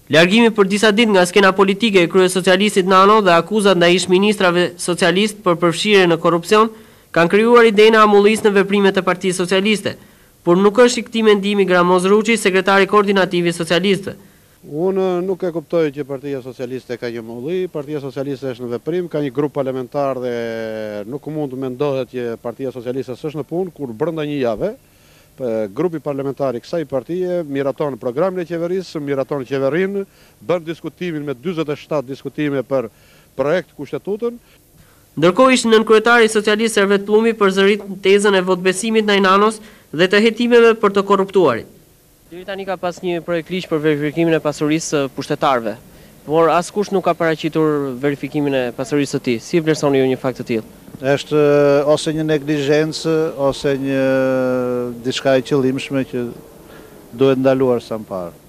Largimi për disa ditë nga skena politike e kryesocialistit Nano dhe akuzat ndaj ish-ministrave socialist për përfshirje në korrupsion kanë krijuar idenë e amullisë në veprimet e Partisë Socialiste, por nuk është i këtij mendimi Gramoz Ruçi, sekretari koordinativ i socialistëve. Unë nuk e kuptoj që Partia Socialiste ka një mulli, Partia Socialiste është në veprim, ka një grup parlamentar dhe nuk mund të mendohet që Partia Socialiste është në punë, kur brenda një jave, grupi parlamentar i kësaj partie miraton programin e qeverisë, miraton qeverinë, bën diskutimin me 47 diskutime për projekt kushtetutën. Ndërkohë ish nënkryetari socialist Servet Pllumi përzërit tezën e votbesimit ndaj Nanos dhe të hetimeve për të korruptuarit. Deri tani ka pas një projekt ligj për verifikimin e pasurisë pushtetarëve, por askush nuk ka paraqitur verifikimin e pasurisë së tij. Si vlerësoni ju një fakt të tillë? Është ose një neglizhencë ose një diçka e qëllimshme që duhet ndaluar sa më parë.